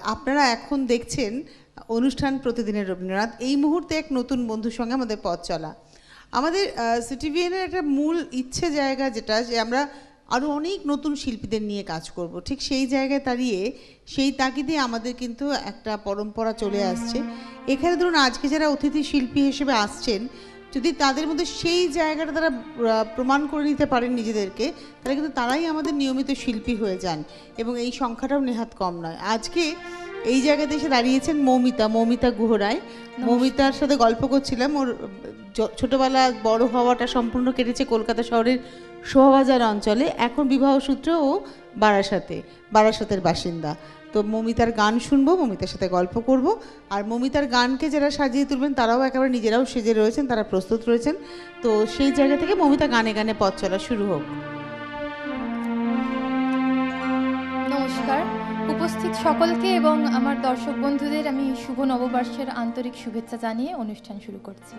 আপনারা এখন দেখছেন অনুষ্ঠান প্রতিদিনের রবীন্দ্রনাথ। এই মুহূর্তে এক নতুন বন্ধুর সঙ্গে আমাদের পথ চলা। আমাদের সিটিভিএনের একটা মূল ইচ্ছে জায়গা যেটা, যে আমরা আরও অনেক নতুন শিল্পীদের নিয়ে কাজ করব। ঠিক সেই জায়গায় দাঁড়িয়ে সেই তাগিদে আমাদের কিন্তু একটা পরম্পরা চলে আসছে। এখানে ধরুন আজকে যারা অতিথি শিল্পী হিসেবে আসছেন, যদি তাদের মধ্যে সেই জায়গাটা তারা প্রমাণ করে নিতে পারেন নিজেদেরকে, তাহলে কিন্তু তারাই আমাদের নিয়মিত শিল্পী হয়ে যান, এবং এই সংখ্যাটাও নেহাত কম নয়। আজকে এই জায়গাতে এসে দাঁড়িয়েছেন মৌমিতা গুহরায়। মৌমিতার সাথে গল্প করছিলাম, ওর ছোটোবেলা বড় হওয়াটা সম্পূর্ণ কেটেছে কলকাতা শহরের শোভাবাজার অঞ্চলে। এখন বিবাহসূত্রে ও বারাসাতের বাসিন্দা। তো মৌমিতার গান শুনবো, মৌমিতার সাথে গল্প করব। আর মৌমিতার গানকে যারা সাজিয়ে তুলবেন তারাও একেবারে নিজেরাও সেজে রয়েছেন, তারা প্রস্তুত রয়েছেন। তো সেই জায়গা থেকে মৌমিতা গানে গানে পথ চলা শুরু হোক। নমস্কার উপস্থিত সকলকে এবং আমার দর্শক বন্ধুদের আমি শুভ নববর্ষের আন্তরিক শুভেচ্ছা জানিয়ে অনুষ্ঠান শুরু করছি।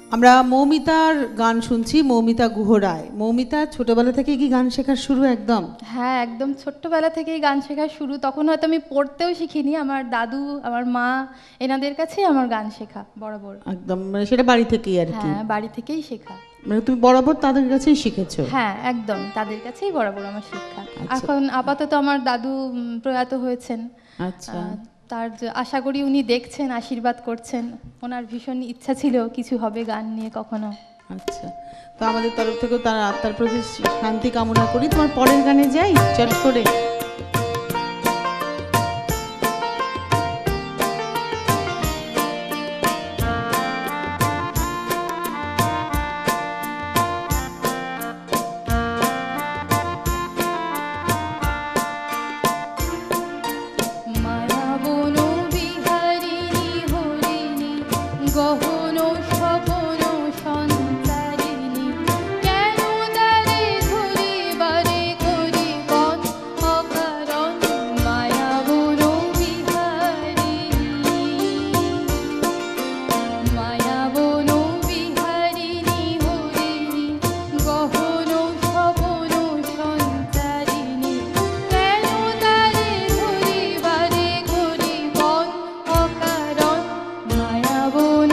আমরা মৌমিতার গান শুনছি, মৌমিতা গুহ রায়। মৌমিতা, ছোটবেলা থেকে কি গান শেখার শুরু একদম? হ্যাঁ, একদম ছোট্টবেলা থেকেই গান শেখা শুরু। তখন হয়তো আমি পড়তেও শিখিনি, আমার দাদু, আমার মা, এনাদের কাছেই আমার গান শেখা বরাবর। একদম, মানে সেটা বাড়ি থেকেই আর কি? হ্যাঁ, বাড়ি থেকেই শেখা। মানে তুমি বরাবর তাদের কাছেই শিখেছো? হ্যাঁ, একদম তাদের কাছেই বরাবর আমার শিক্ষা। আচ্ছা। এখন আপাতত আমার দাদু প্রয়াত হয়েছেন। আচ্ছা। আশা করি উনি দেখছেন, আশীর্বাদ করছেন। ওনার ভীষণ ইচ্ছা ছিল কিছু হবে গান নিয়ে কখনো। আচ্ছা, তো আমাদের তরফ থেকেও তার আত্মার প্রতি শান্তি কামনা করি। তোমার পরের গানে যাই চট করে। গহন স্বপন সঞ্চারিণী, কেন তারে ধরি বারে করি বন অকারণ, মায়াবন বিহারিণী, মায়াবন বিহারিণী হরিণী, গহন স্বপন সঞ্চারিণী, কেন তারে ধরি বারে করি বন অকারণ, মায়াবন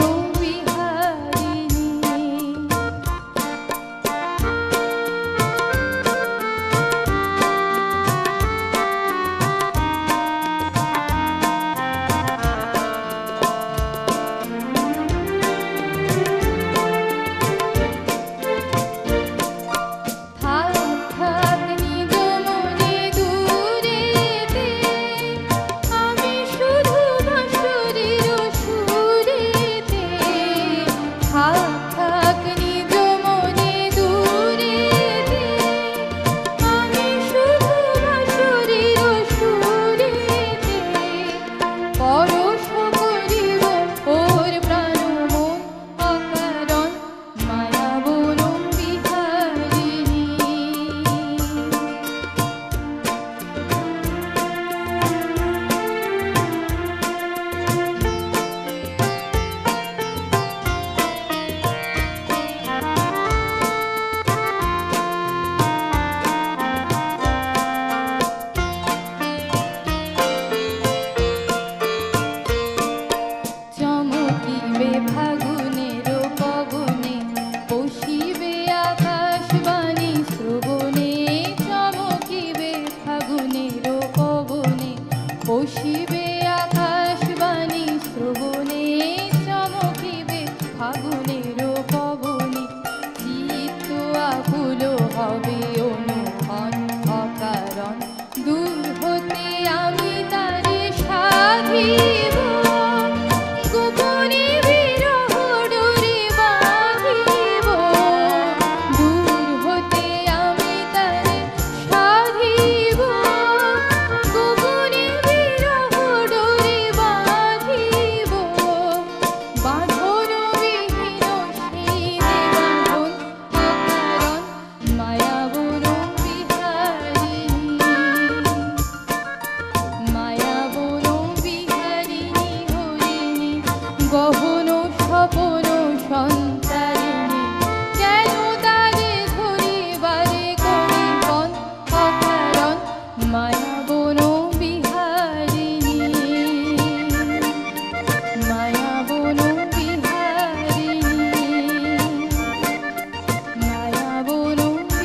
চমকিবে ফাগুনের পবনে, পশিবে আকাশবাণী শ্রবণে, চমকিবে ফাগুনের পবনে, পশিবে আকাশবাণী শ্রবণে, চমকিবে ফাগুনের পবনে, চিত্ত আকুল হবে অনুক্ষণ অকারণ, দূর হতে আমি তারে সাধিব, গোপনে বিরহ ডোরে বাঁধিব, দূর হতে আমি তারে সাধিব, গোপনে বিরহ ডোরে বাঁধিব, বাঁধন বিহীন সেই বাঁধন অকারণ, মায়াবন বিহারিণী, মায়াবন বিহারিণী হরিণী, গহন স্বপন সঞ্চারিণী, কেন তারে ধরি বারে করি বন অকারণ, মায়াবন বিহারিণী, মায়াবন বিহারিণী, মায়াবন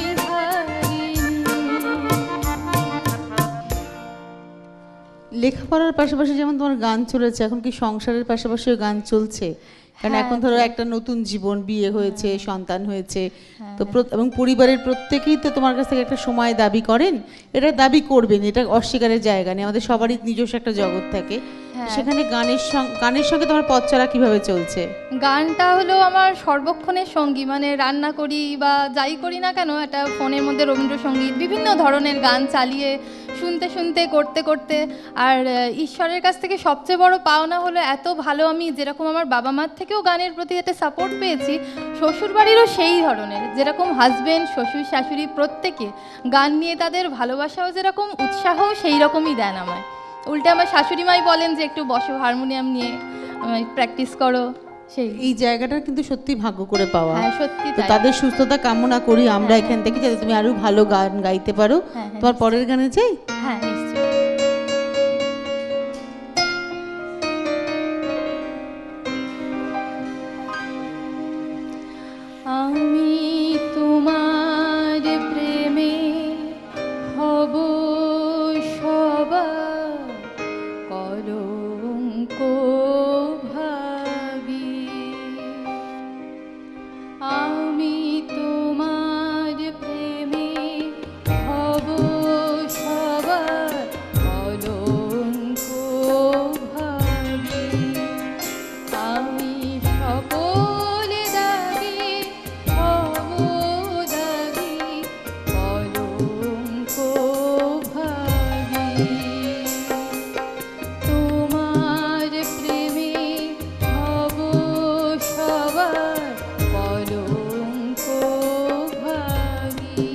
বিহারিণী। লেখাপড়ার পাশাপাশি যেমন তোমার গান চলেছে, এখন কি সংসারের পাশাপাশিও গান চলছে? কারণ হ্যাঁ, এখন ধরো একটা নতুন জীবন, বিয়ে হয়েছে, সন্তান হয়েছে, তো এবং পরিবারের প্রত্যেকেই তো তোমার কাছ থেকে একটা সময় দাবি করেন। এটা দাবি করবেন, এটা অস্বীকারের জায়গা নেই, আমাদের সবারই নিজস্ব একটা জগৎ থাকে। সেখানে গানের সঙ্গে তোমার পথ চলা কিভাবে চলছে? গানটা হলো আমার সর্বক্ষণের সঙ্গী, মানে রান্না করি বা যাই করি না কেন, একটা ফোনের মধ্যে রবীন্দ্রসঙ্গীত, বিভিন্ন ধরনের গান চালিয়ে শুনতে শুনতে করতে করতে, আর ঈশ্বরের কাছ থেকে সবচেয়ে বড় পাওনা হলো এত ভালো, আমি যেরকম আমার বাবা মার থেকেও গানের প্রতি এতে সাপোর্ট পেয়েছি, শ্বশুরবাড়িরও সেই ধরনের, যেরকম হাজবেন্ড, শ্বশুর, শাশুড়ি প্রত্যেকে গান নিয়ে তাদের ভালোবাসাও যেরকম, উৎসাহও সেই রকমই দেন আমায়। উল্টে আমার শাশুড়ি মাই বলেন যে একটু বসো, হারমোনিয়াম নিয়ে প্র্যাকটিস করো, সেই এই জায়গাটা কিন্তু সত্যি ভাগ্য করে পাওয়া। হ্যাঁ সত্যি তো তাই। তাদের সুস্থতা কামনা করি আমরা এখান থেকে, যাতে তুমি আরো ভালো গান গাইতে পারো। হ্যাঁ, হ্যাঁ, তোমার পরের গানে যাই। হ্যাঁ নিশ্চয়ই। আমি তোমার প্রেমে হব সবার কলঙ্ক ভাগী। আমি তোমার প্রেমে হব সবার কলঙ্ক ভাগী। আমি সকল দাগে হব দাগী কলঙ্ক ভাগী। তোমার প্রেমে হব সবার কলঙ্ক ভাগী।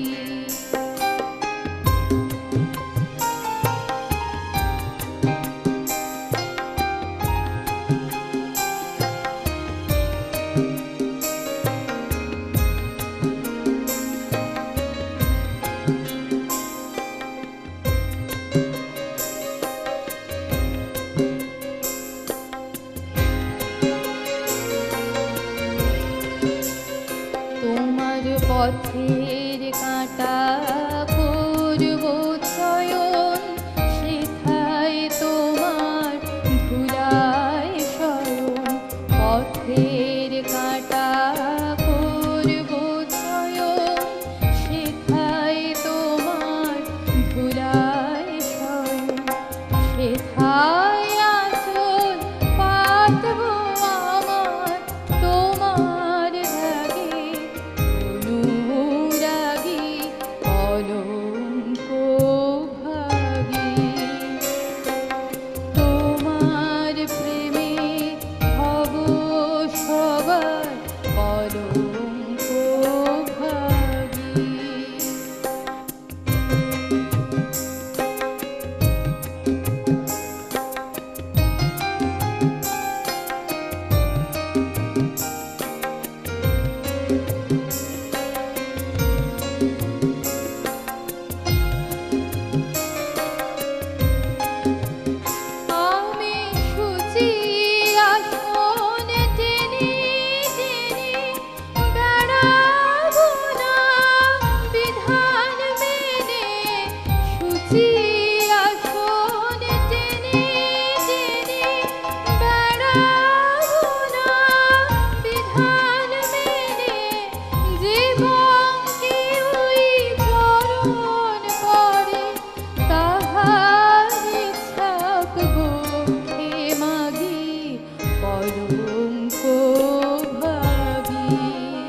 তোমার পথের কাঁটা করব চয়ন, সেথায় তোমার ধুলায় শয়ন। পথের কাঁটা করব চয়ন, সেথায় তোমার ধুলায় শয়ন। সেথায় আঁচল পাতব আমার তোমার রাগে অনুরাগী কলঙ্ক ভাগী। তোমার প্রেমে হব সবার কলঙ্ক ভাগী। আমি সুচি আসন টেনে টেনে বেড়াবো না বিধান মেনে। সুচি আসন টেনে টেনে বেড়াবো না বিধান মেনে। জীবন কি ওই চরণ পড়ে তাহার ছাপবো খে মাগি কলঙ্ক ভাগী।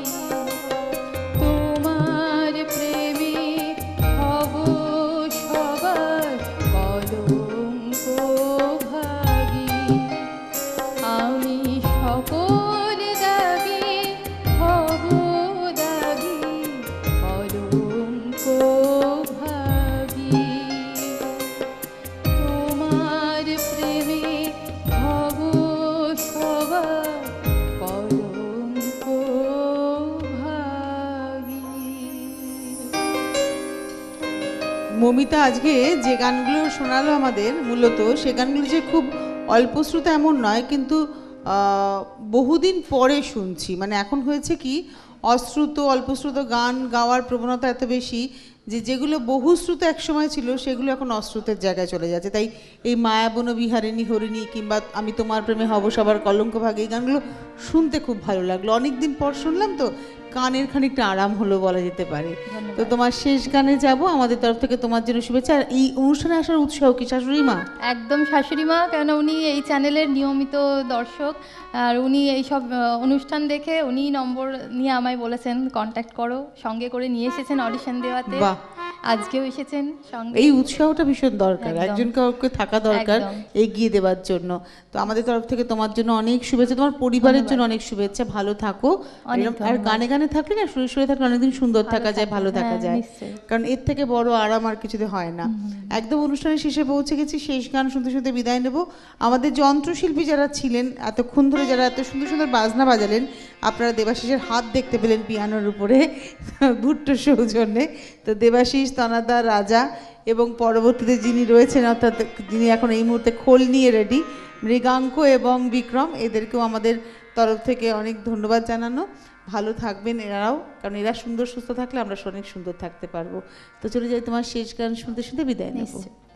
তোমার প্রেমে হব সবার কলঙ্ক ভাগী। আমি সকল দাগে হব দাগী কলঙ্ক ভাগী। তোমার প্রেমে হব সবার কলঙ্ক ভাগী। মমিতা আজকে যে গানগুলো শোনালো আমাদের, মূলত সে গানগুলো যে খুব অল্প শ্রুত এমন নয়, কিন্তু বহুদিন পরে শুনছি। মানে এখন হয়েছে কি, অশ্রুত অল্পশ্রুত গান গাওয়ার প্রবণতা এত বেশি যে যেগুলো বহুশ্রুত একসময় ছিল সেগুলো এখন অশ্রুতের জায়গায় চলে যাচ্ছে। তাই এই মায়াবন বিহারিণী হরিণী কিংবা আমি তোমার প্রেমে হব সবার কলঙ্ক ভাগে, এই গানগুলো শুনতে খুব ভালো লাগলো। অনেকদিন পর শুনলাম তো কানের খানিকটা আরাম হলো বলা যেতে পারে। তো তোমার শেষ গানে যাব, আমাদের তরফ থেকে তোমার জন্য শুভেচ্ছা। আর এই অনুষ্ঠানে আসার উৎসাহ কি শাশুড়ি মা? একদম শাশুড়ি মা, কেন উনি এই চ্যানেলের নিয়মিত দর্শক, আর উনি এই সব অনুষ্ঠান দেখে উনি নম্বর নিয়ে আমায় বলেছেন কন্ট্যাক্ট করো, সঙ্গে করে নিয়ে এসেছেন অডিশন দেওয়াতে। বাহ, আজকেও এসেছেন সঙ্গে। এই উৎসাহটা ভীষণ দরকার, একদম। একজন কাউকে থাকা দরকার একদম। এগিয়ে দেওয়ার জন্য। তো আমাদের তরফ থেকে তোমার জন্য অনেক শুভেচ্ছা, তোমার পরিবারের জন্য অনেক শুভেচ্ছা, ভালো থাকো। অনেক এরম- আর ধন্যবাদ। গানে গানে থাকলে না, সুরে সুরে থাকলে অনেকদিন সুন্দর থাকা যায়, ভালো থাকা হ্যাঁ, যায়, নিশ্চয়ই। কারণ এর থেকে বড় আরাম আর কিছুতে হয় না। একদম অনুষ্ঠানের শেষে পৌঁছে গেছি, শেষ গান শুনতে শুনতে বিদায় নেব। আমাদের যন্ত্রশিল্পী যারা ছিলেন এতক্ষণ ধরে, যারা এত সুন্দর সুন্দর বাজনা বাজালেন, আপনারা দেবাশিসের হাত দেখতে পেলেন পিয়ানোর উপরে ভুট্টোর সৌজন্যে। তো দেবাশিস, তনাদা, রাজা এবং পরবর্তীতে যিনি রয়েছেন, অর্থাৎ যিনি এখন এই মুহূর্তে খোল নিয়ে রেডি, মৃগাঙ্ক এবং বিক্রম, এদেরকেও আমাদের তরফ থেকে অনেক ধন্যবাদ জানানো। ভালো থাকবেন এরাও, কারণ এরা সুন্দর সুস্থ থাকলে আমরা অনেক সুন্দর থাকতে পারবো। তো চলে যাই তোমার শেষ গান শুনতে শুনতে বিদায় নেব। নিশ্চয়ই।